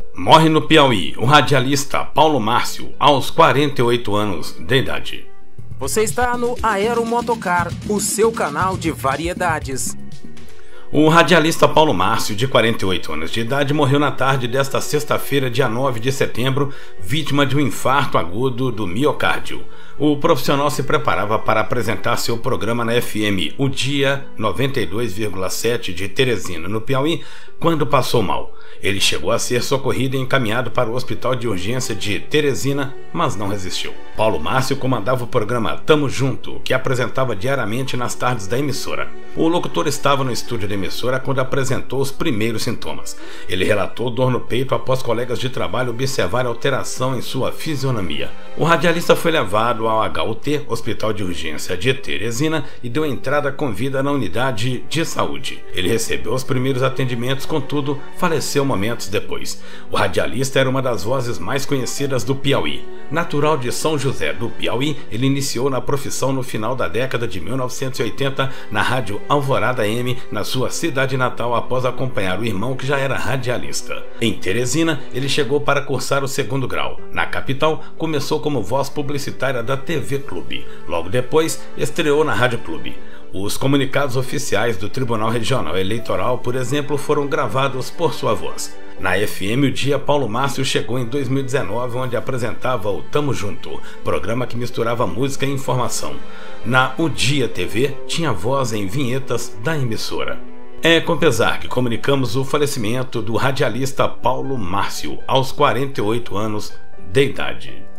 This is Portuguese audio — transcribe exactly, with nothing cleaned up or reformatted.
Morre no Piauí o radialista Paulo Márcio, aos quarenta e oito anos de idade. Você está no Aero Motocar, o seu canal de variedades. O radialista Paulo Márcio, de quarenta e oito anos de idade, morreu na tarde desta sexta-feira, dia nove de setembro, vítima de um infarto agudo do miocárdio. O profissional se preparava para apresentar seu programa na F M O Dia noventa e dois vírgula sete de Teresina, no Piauí, quando passou mal. Ele chegou a ser socorrido e encaminhado para o Hospital de Urgência de Teresina, mas não resistiu. Paulo Márcio comandava o programa Tamo Junto, que apresentava diariamente nas tardes da emissora. O locutor estava no estúdio da emissora quando apresentou os primeiros sintomas. Ele relatou dor no peito após colegas de trabalho observarem alteração em sua fisionomia. O radialista foi levado ao H U T, Hospital de Urgência de Teresina, e deu entrada com vida na unidade de saúde. Ele recebeu os primeiros atendimentos, contudo, faleceu momentos depois. O radialista era uma das vozes mais conhecidas do Piauí. Natural de São José do Piauí, ele iniciou na profissão no final da década de mil novecentos e oitenta na rádio Alvorada M, na sua cidade natal, após acompanhar o irmão que já era radialista. Em Teresina, ele chegou para cursar o segundo grau. Na capital, começou como voz publicitária da T V Clube. Logo depois, estreou na Rádio Clube. Os comunicados oficiais do Tribunal Regional Eleitoral, por exemplo, foram gravados por sua voz. Na F M O Dia, Paulo Márcio chegou em dois mil e dezenove, onde apresentava o Tamo Junto, programa que misturava música e informação. Na O Dia T V, tinha voz em vinhetas da emissora. É com pesar que comunicamos o falecimento do radialista Paulo Márcio, aos quarenta e oito anos de idade.